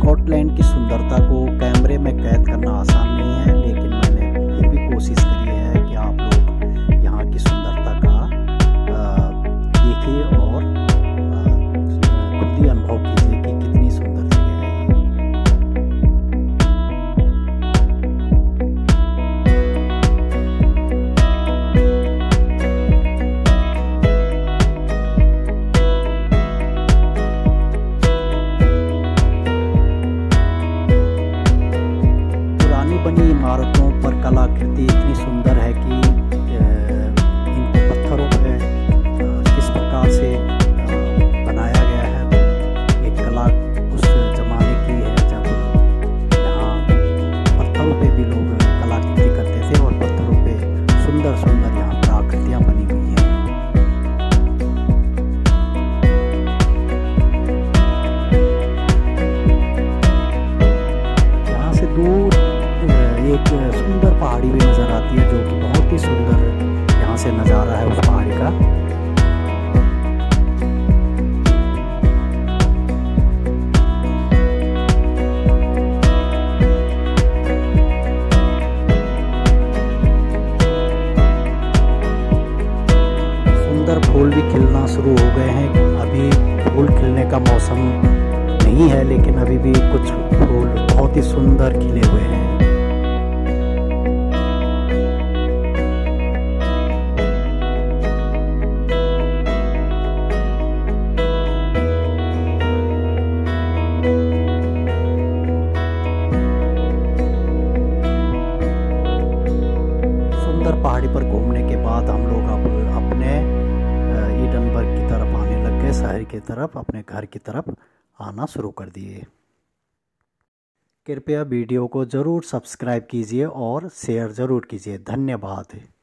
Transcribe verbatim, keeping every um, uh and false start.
Scotland की सुंदरता को कैमरे में कैद करना आसान नहीं है, लेकिन मैंने फिर भी कोशिश करी है कि आप लोग यहाँ की सुंदरता का देखिए और खुद ही अनुभव कीजिए कि कितनी सुंदर जगह है ये। पुरानी बनी इमारतों पर कलाकृति इतनी सुंदर है कि इनको पत्थरों पर किस प्रकार से बनाया गया है। एक कला उस जमाने की है जब यहाँ पत्थरों पे भी लोग कलाकृति करते थे और पत्थरों पे सुंदर सुंदर यहाँ पर आकृतियाँ बनी हुई हैं। यहाँ से दूर एक सुंदर पहाड़ी भी नज़र आती है, जो कि बहुत ही सुंदर यहाँ से नज़ारा है उस पहाड़ी का। सुंदर फूल भी खिलना शुरू हो गए हैं। अभी फूल खिलने का मौसम नहीं है, लेकिन अभी भी कुछ फूल बहुत ही सुंदर खिले हुए हैं। पहाड़ी पर घूमने के बाद हम लोग अब अपने एडिनबर्ग की तरफ आने लग गए, शहर की तरफ, अपने घर की तरफ आना शुरू कर दिए। कृपया वीडियो को ज़रूर सब्सक्राइब कीजिए और शेयर ज़रूर कीजिए। धन्यवाद।